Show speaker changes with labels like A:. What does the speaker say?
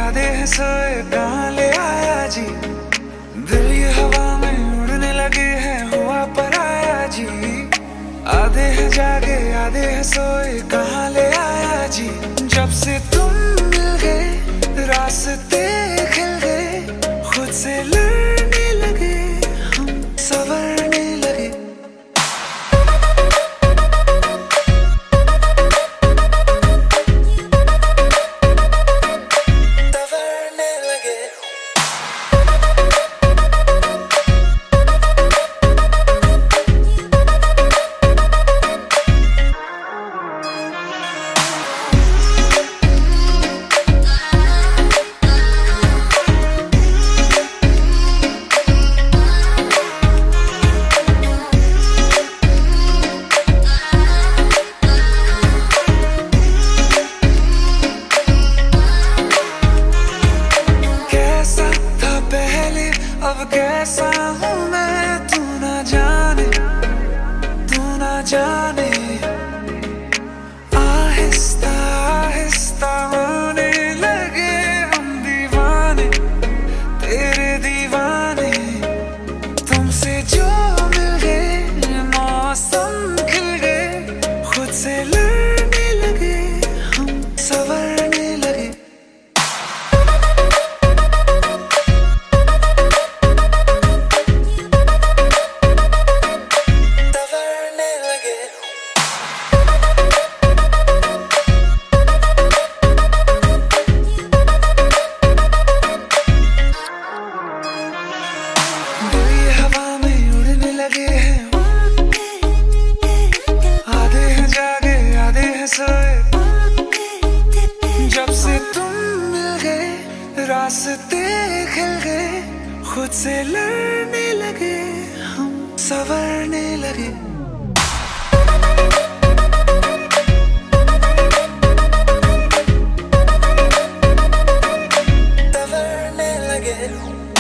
A: आधे हैं सोए कहाँ ले आया जी। दिल ये हवा में उड़ने लगे हैं हुआ पराया जी। आधे हैं जागे आधे हैं सोए कहाँ ले आया जी। जब से तुम मिल गए रास्ते खिल गए, खुद से लड़ने लगे हम संवरने लगे। अब कैसा हूँ मैं तू ना जाने, तू ना जाने। आहिस्ता आहिस्ता होने लगे हम दीवाने, तेरे दीवाने। तुमसे जो मिल गए मौसम खिल गए, खुद से लड़ने लगे हम संवरने लगे। लगे हैं आधे हैं जागे आधे हैं सोए। जब से तुम मिल गए रास्ते खिल गए, खुद से लड़ने लगे हम संवरने लगे। संवरने लगे।